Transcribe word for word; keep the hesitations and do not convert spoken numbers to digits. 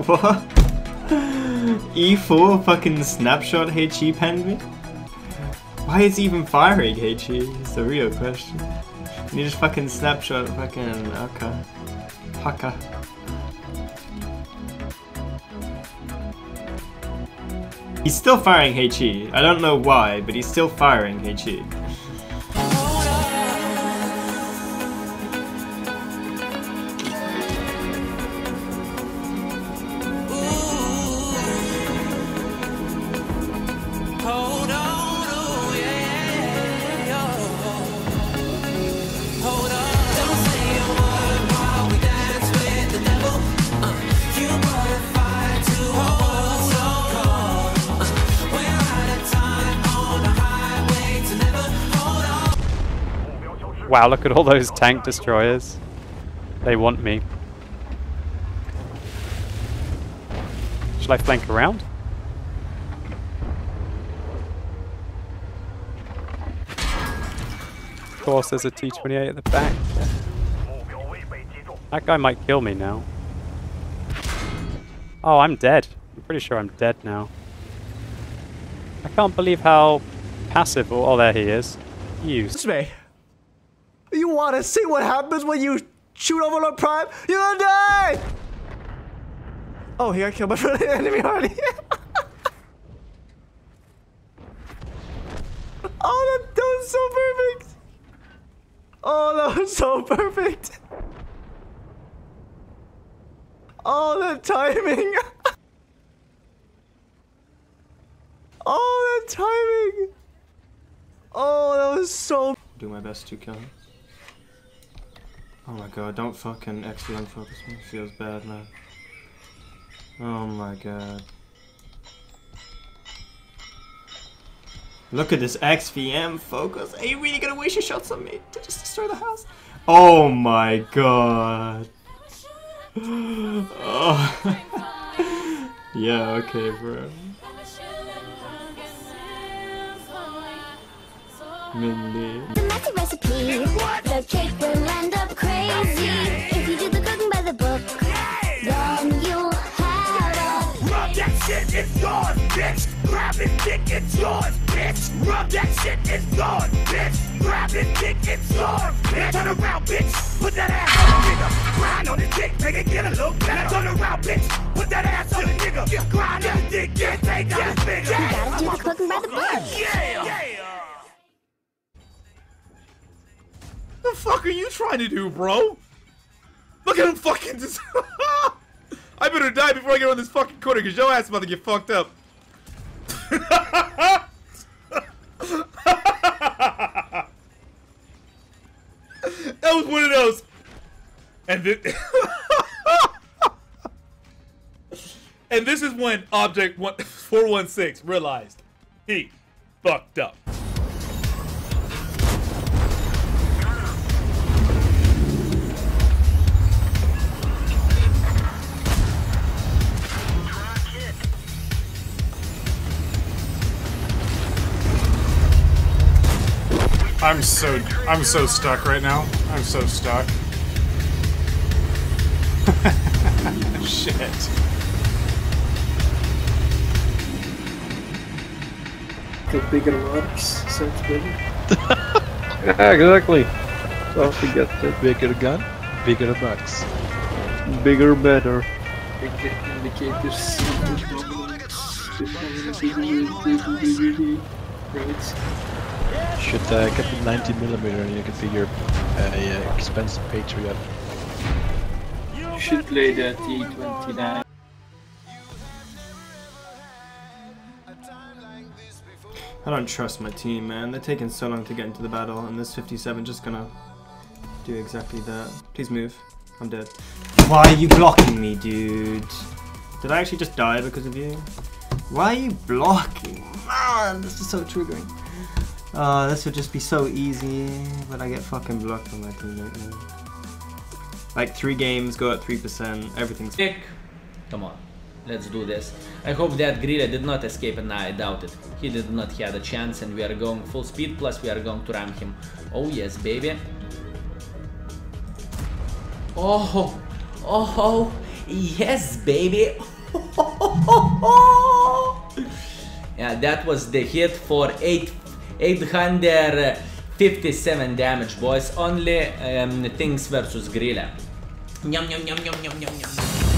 What? E four fucking snapshot H E penned me? Why is he even firing H E? It's the real question. And he just fucking snapshot fucking okay. Haka. He's still firing H E. I don't know why, but he's still firing H E. Wow, look at all those tank destroyers. They want me. Should I flank around? Of course, there's a T twenty-eight at the back. That guy might kill me now. Oh, I'm dead. I'm pretty sure I'm dead now. I can't believe how passive... Oh, there he is. You. Me. You want to see what happens when you shoot Overlord Prime? You're gonna die! Oh, he got killed by the enemy already. Oh, that, that was so perfect. Oh, that was so perfect. Oh, that timing. Oh, that timing. Oh, that was so... Do my best to kill him. Oh my god, don't fucking X V M focus me. It feels bad, man. Oh my god. Look at this X V M focus. Are you really gonna waste your shots on me to just destroy the house? Oh my god. Oh. Yeah, okay, bro. Mindy. The messy recipe, the cake will end up crazy. If you do the cooking by the book, then you'll have a... Rub that shit, it's yours, bitch. Grab it, dick, it's yours, bitch. Rub that shit, it's gone, bitch. Grab it, dick, it's yours, bitch. Turn around, bitch. Put that ass on the nigga. Grind on the dick, make it get a look better. Turn around, bitch. Put that ass on the nigga. Grind on the dick, get take out his finger. You gotta do the cooking by the book. Yeah, yeah. What the fuck are you trying to do, bro? Look at him fucking just... I better die before I get on this fucking corner, because your ass is about to get fucked up. That was one of those. And this... And this is when Object four one six realized he fucked up. I'm so I'm so stuck right now. I'm so stuck. Shit. The bigger marks sounds better. Yeah, exactly. Don't forget the bigger gun, bigger bucks. Bigger, better. Bigger indicators. Right. Should uh, get the ninety millimeter and you can be your uh, yeah, expensive Patriot. You should play the T twenty-nine. I don't trust my team, man. They're taking so long to get into the battle, and this fifty-seven just gonna do exactly that. Please move. I'm dead. Why are you blocking me, dude? Did I actually just die because of you? Why are you blocking? Man, this is so triggering. Uh, this would just be so easy, but I get fucking blocked on my teammate, man. Like, three games, go at three percent, everything's... Come on, let's do this. I hope that Grilla did not escape, and I doubt it. He did not have a chance, and we are going full speed, plus we are going to ram him. Oh yes, baby. Oh, oh, yes, baby. Yeah, that was the hit for eight, eight hundred fifty-seven damage, boys. Only um, things versus Grilla. Yum, yum, yum, yum, yum, yum, yum.